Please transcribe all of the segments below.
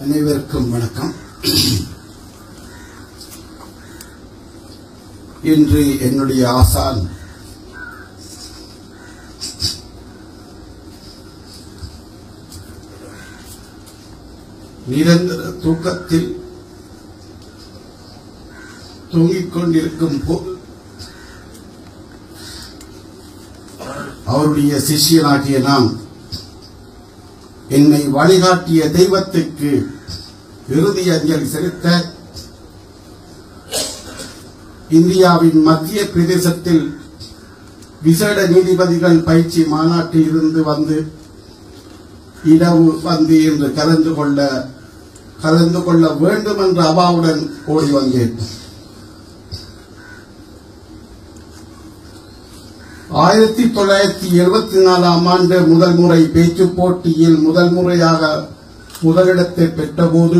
அனைவருக்கும் வணக்கம். இன்று என்னுடைய ஆசான் நிரந்தர தூக்கத்தில் தூங்கிக் கொண்டிருக்கும் போது அவருடைய சிஷ்யனாகிய நான் என்னை வழிகாட்டிய தெய்வத்துக்கு இறுதி அஞ்சலி செலுத்த இந்தியாவின் மத்திய பிரதேசத்தில் விசேட நீதிபதிகள் பயிற்சி மாநாட்டில் இருந்து வந்து இரவு வந்து என்று கலந்து கொள்ள வேண்டும் என்ற அபாவுடன் ஓடி வந்தேன். 1974 ஆண்டு முதல் முறை பேச்சு போட்டியில் முதல் முறையாக முதலிடத்தை பெற்றபோது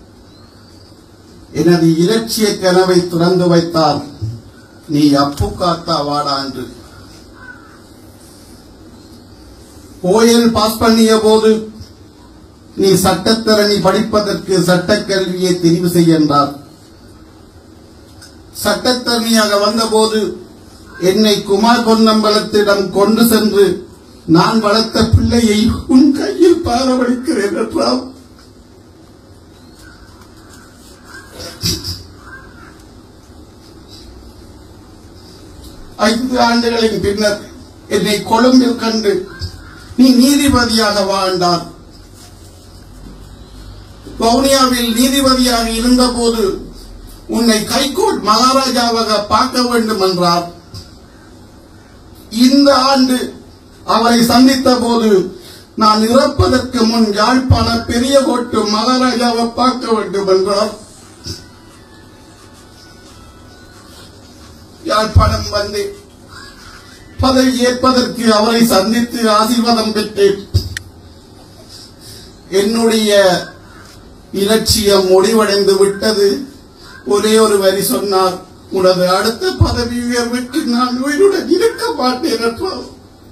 எனது இலட்சிய கனவை திறந்து வைத்தார். நீ அப்பு காத்தா வாடா என்று. ஓயல் பாஸ் பண்ணிய போது நீ சட்டத்தரணி படிப்பதற்கு சட்டக்கல்வியை தெரிவு செய்ய என்றார். சட்டத்தரணியாக வந்தபோது என்னை குமார் பொன்னம்பலத்திடம் கொண்டு சென்று நான் வளர்த்த பிள்ளையை உன் கையில் பாரவழிக்கிறேன் என்றார். ஐந்து ஆண்டுகளின் பின்னர் என்னை கொழும்பில் கண்டு நீ நீதிபதியாக வாழ்ந்தார். வவுனியாவில் நீதிபதியாக இருந்தபோது உன்னை கைகோட் மகாராஜாவாக பார்க்க வேண்டும் என்றார். இந்த ஆண்டு அவரை சந்தித்த போது நான் இறப்பதற்கு முன் யாழ்ப்பாண பெரிய கோட்டு மகாராஜாவை பார்க்க வேண்டும் என்றார். யாழ்ப்பாணம் வந்து பதவி ஏற்பதற்கு அவரை சந்தித்து ஆசீர்வாதம் பெற்றேன். என்னுடைய இலட்சியம் முடிவடைந்து விட்டது. ஒரே ஒரு வரி சொன்னார், உனது அடுத்த பதவி உயர்வுக்கு நான் உயிருடன் இருக்க மாட்டேன் என்றார்.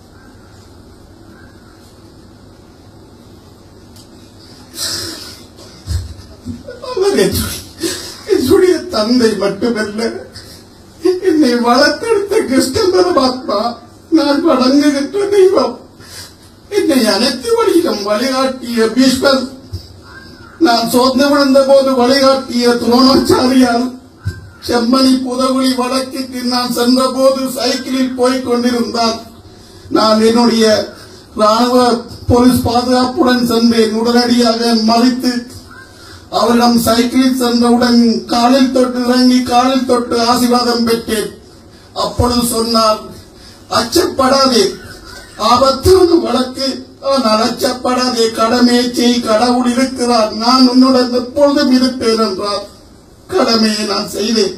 அவர் என்னுடைய தந்தை மட்டுமல்ல, என்னை வளர்த்தெடுத்த கிருஷ்ண பரமாத்மா, நான் வணங்குகின்ற தெய்வம், என்னை அனைத்து வழியிலும் வழிகாட்டிய பீஷ்மர், நான் சோர்ந்து விழுந்த போது வழிகாட்டிய துரோணாச்சாரியார், செம்மணி புதகுழி வழக்குக்கு நான் சென்ற போது சைக்கிளில் போய்க் கொண்டிருந்தார். நான் என்னுடைய ராணுவ போலீஸ் பாதுகாப்புடன் சென்றேன். உடனடியாக மறித்து அவரிடம் சைக்கிளில் சென்றவுடன் காலில் தொட்டு இறங்கி காலில் தொட்டு ஆசீர்வாதம் பெற்றேன். அப்பொழுது சொன்னார், அச்சப்படாதே, ஆபத்தான வழக்கு, ஆனால் அச்சப்படாதே, கடமையை செய், கடவுள் இருக்கிறார், நான் உன்னுடன் எப்பொழுதும் இருப்பேன் என்றார். கடமையை நான் செய்தேன்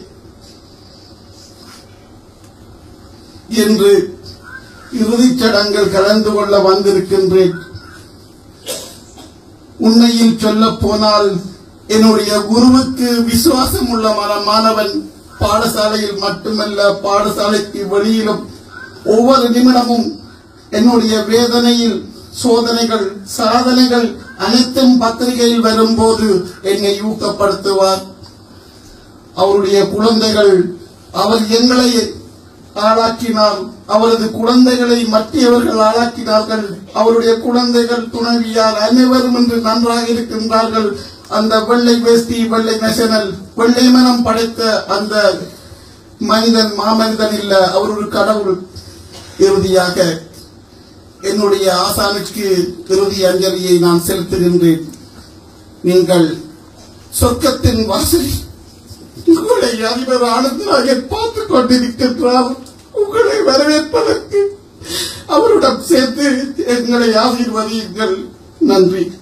என்று இறுதிச் சடங்கில் கலந்து கொள்ள வந்திருக்கின்றேன். உண்மையில் சொல்ல போனால் என்னுடைய குருவுக்கு விசுவாசம் உள்ள மாணவன். பாடசாலையில் மட்டுமல்ல, பாடசாலைக்கு வெளியிலும் ஒவ்வொரு நிமிடமும் என்னுடைய வேதனையில் சோதனைகள் சாதனைகள் அனைத்தும் பத்திரிகையில் வரும்போது என்னை ஊக்கப்படுத்துவார். அவருடைய குழந்தைகள், அவர் எங்களை ஆளாக்கினார், அவரது குழந்தைகளை மற்றவர்கள் ஆளாக்கினார்கள். அவருடைய குழந்தைகள், துணைவியார் அனைவரும் இன்று நன்றாக இருக்கின்றார்கள். அந்த வெள்ளை வேஷ்டி, வெள்ளை நேஷனல், வெள்ளை மனம் படைத்த அந்த மனிதன் மாமனிதன் இல்ல, அவர் ஒரு கடவுள். இறுதியாக என்னுடைய ஆசானுக்கு இறுதி அஞ்சலியை நான் செலுத்துகின்றேன். நீங்கள் சொர்க்கத்தின் வாசலில் உங்களை அதிபர் ஆனந்தராக பார்த்துக் கொண்டிருக்கின்றார். உங்களை வரவேற்பதற்கு அவருடன் சேர்த்து எங்களை ஆசீர்வதியுங்கள். நன்றி.